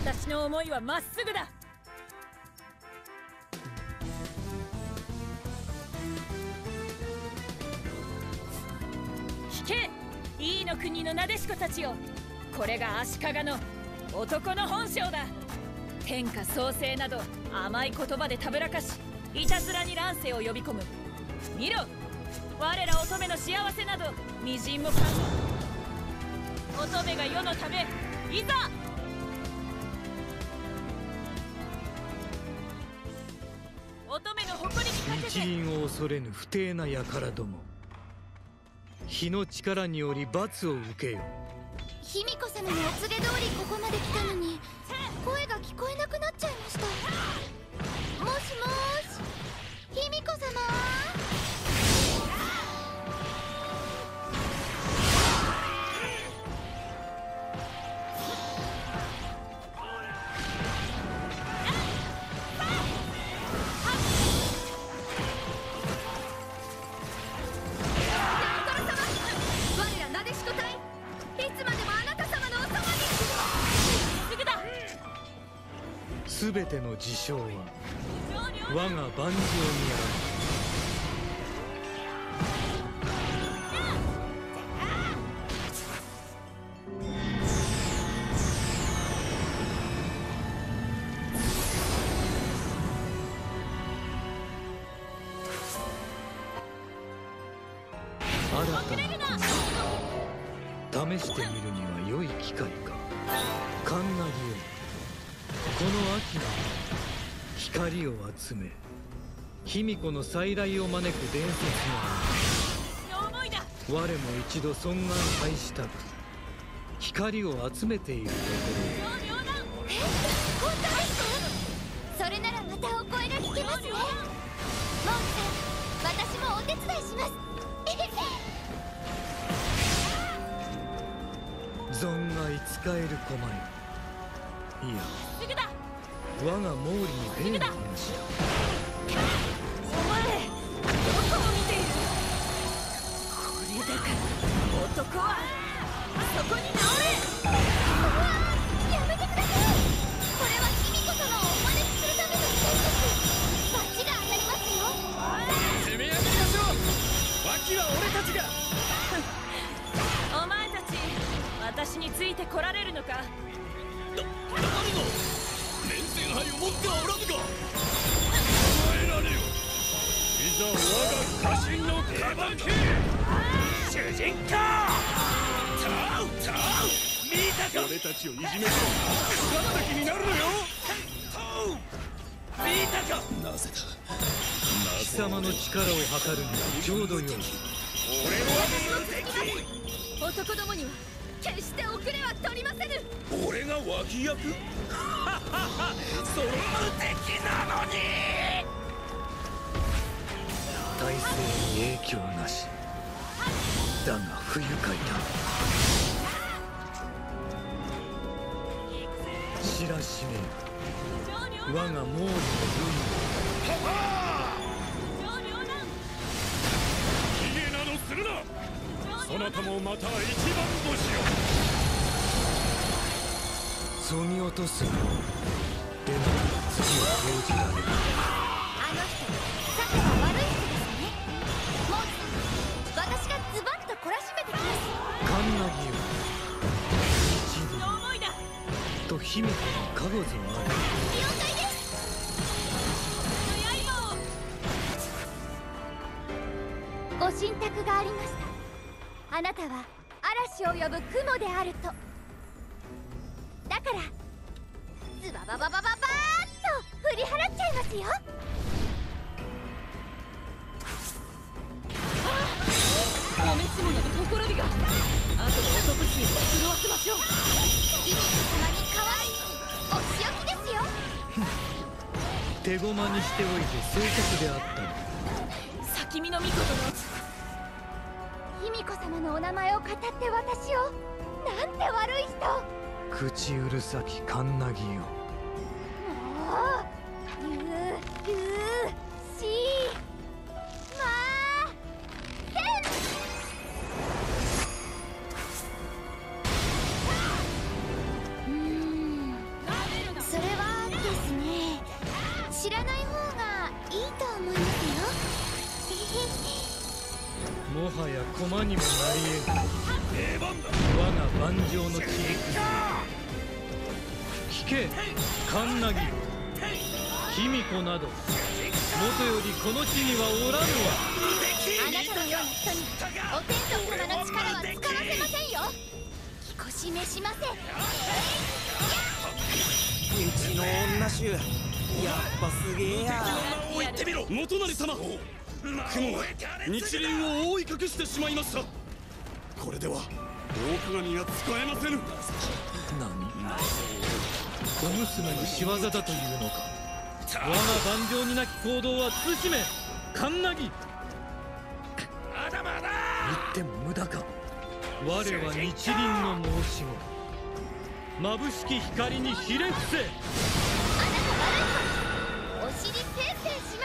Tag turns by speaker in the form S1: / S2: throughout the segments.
S1: 私の思いはまっすぐだ。聞け、イの国のなでしこたちよ。これが足利の男の本性だ。天下創生など甘い言葉でたぶらかし、いたずらに乱世を呼び込む。見ろ、我ら乙女の幸せなどみじんも感じ。乙女が世のため、いざ。乙女の誇りにかけて。
S2: 一輪を恐れぬ不貞な輩ども、火の力により罰を受けよ。
S3: 卑弥呼様のお告げ通りここまで来たのに声が聞こえなくなっちゃいました。もしもーし、卑弥呼様。
S2: すべての事象は我が万丈にある。新たな試してみるには良い機会か。カンナギよ、この秋の光を集め、卑弥呼の再来を招く伝説の我も一度尊厳拝したく光を集めているところ。
S3: 本当ですか？それならまたお声が聞けますね。モンさん、私もお手伝いします。
S2: 存外使える駒よ。いや、我が毛利の例の話だ。
S1: お前、どこを見ている？これだから男はそこに直れ！
S3: やめてください。これは卑弥呼様をお招きするための戦術。罰が当たりますよ。
S4: 攻め上げましょう。脇は俺たちが。
S1: お前たち、私について来られるのか？
S4: 誰が連戦杯を持ってはおらぬか。お前られよ。いざ我が家臣の手番け。主人公見たか。俺たちをいじめて勝った気になるのよ。見たか。なぜだ。
S2: 貴様の力を測るにはちょうどよい。
S4: 俺は無敵。
S1: 男どもには決して遅れは取りませぬ。
S4: 俺が脇役？その無敵なのに。
S2: 体制に影響なし。だが不愉快だ。知らしめよ、我が毛利の軍を。
S4: 卑下などするな。そなたもまた一番星よ。
S2: そぎ落とす。でも次を報じられる。
S3: あの人、さては悪い人ですね。モンさん、私がズバッと懲らしめてきます。
S2: カンナギよ、一部と卑弥呼の加護ぞある。
S3: 了解です。ご神託がありました。あなたは嵐を呼ぶ雲であると。だからズババババババーッと振り払っちゃいますよ。
S1: お召し物のほころびが。あとは男衆を震わせましょう。
S3: 卑弥呼様に代わりお仕置きですよ。
S2: 手駒にしておいて正確であったの。
S1: 先見の御事の
S3: 卑弥呼様のお名前を語って私を。なんて悪い人。
S2: 口うるさきカンナギよ。
S3: もうゆうしません。
S2: はや駒にもなり得ぬ
S4: 出番だ。
S2: 我が盤上の切り崩聞けカンナギ卑弥呼などもとよりこの地にはおらぬわ。
S3: あなたのような人にお天道様の力は使わせませんよ。ぎこしめしません。
S5: うちの女衆やっぱすげえや。
S4: を言ってみろ。元成様、雲は日輪を覆い隠してしまいました。これでは大鏡が使えませぬ。
S2: 何小娘の仕業だというのか。我が盤上になき行動は慎めカンナギ。
S4: まだまだ
S2: 言っても無駄か。我は日輪の申し子。眩しき光にひれ伏せ。
S3: あなた悪い子お尻ペンペンします。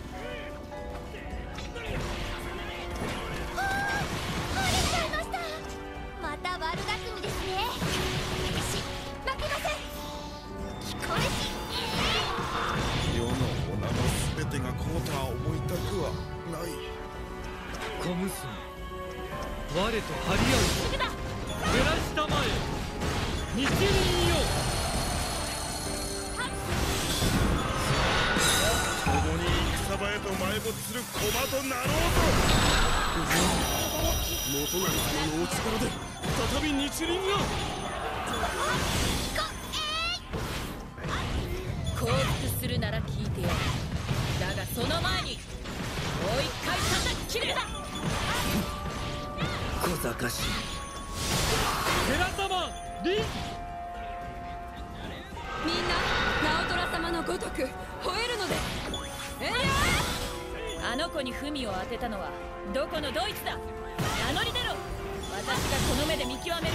S3: 折れちゃいました。また悪巧みですね。し負けません。聞こえし
S6: 世の女の全てがこうとは思いたくはない。
S2: 小娘我と張り合う
S1: すぐだ。
S2: 照らしたまえ日輪よ。
S6: 共に戦場へと埋没する駒となろう
S4: 元成様のお力で再び日輪が。
S1: 降伏するなら聞いてやる。だがその前にもう一回叩き切るだ。
S2: 小賢しい寺様凛。
S1: みんな直虎様のごとく吠えるので。あの子に文を当てたのはどこのドイツだ。名乗り出ろ。私がこの目で見極める。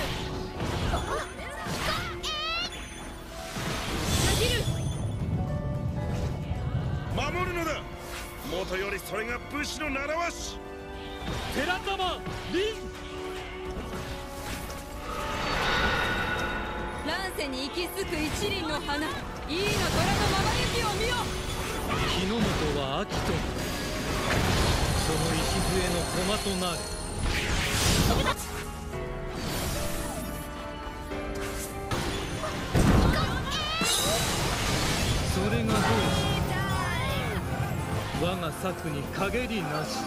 S6: 守るのだ。元よりそれが武士の習わし。
S2: 寺様凛。
S1: 乱世に息づく一輪の花、イーナ虎のまばゆきを見よ。
S2: 日の本は秋とその礎の駒となる。それがどうした我が策に陰りなし。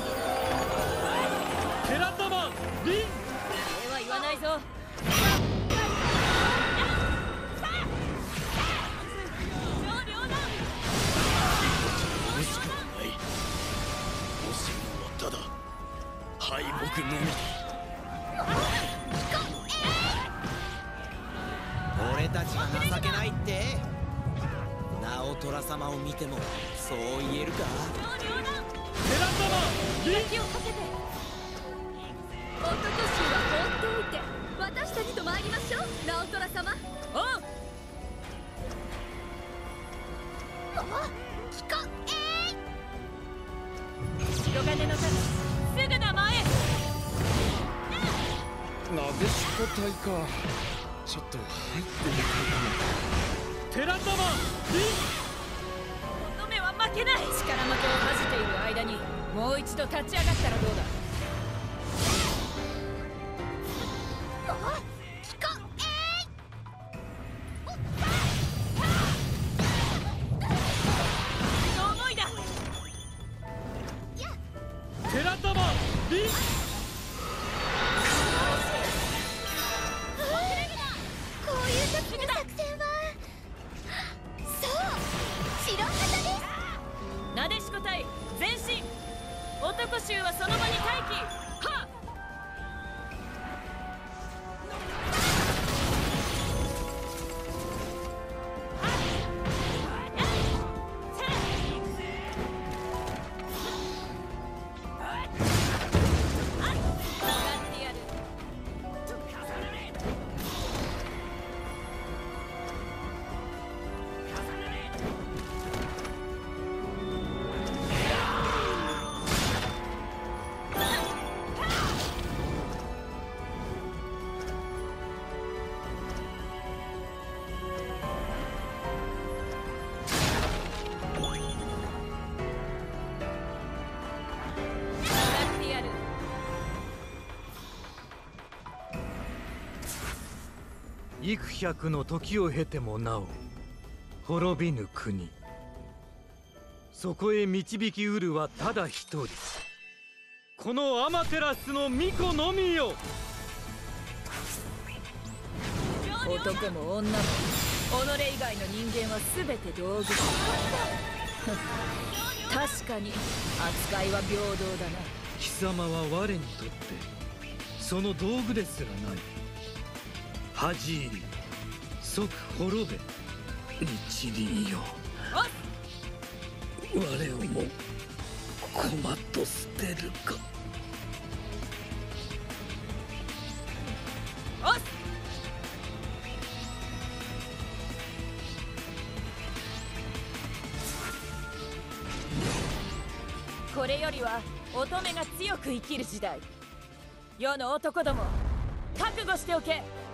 S2: 寺様凛。
S1: 俺は言わないぞ。
S4: 惜しくはない。惜しむのはただ敗北のみだ。
S5: 俺たちが情けないって。直虎様を見てもそう言えるか。
S2: 寺様凛。
S3: 気をかけて。男衆は放っておいて私たちと参りましょう。直虎様。
S1: おう。白金の盾すぐ名前。
S6: なでしこ隊か。ちょっと入ってみたいかも。
S2: 寺様凛。
S1: 乙女は負けない。力負けを恥じている間にもう一度立ち上がったらどうだ。思いだ。
S2: 寺様凛。
S3: こういう時の作戦はそう白旗です。
S1: なでしこ隊前進。男衆はその場に待機。はっ。
S2: 幾百の時を経てもなお滅びぬ国、そこへ導きうるはただ一人、このアマテラスの巫女のみよ。
S1: 男も女も己以外の人間は全て道具だ。確かに扱いは平等だな。
S2: 貴様は我にとってその道具ですらない。恥入り即滅べ日輪よ。我をも駒と捨てるか。
S1: これよりは乙女が強く生きる時代。世の男ども覚悟しておけ。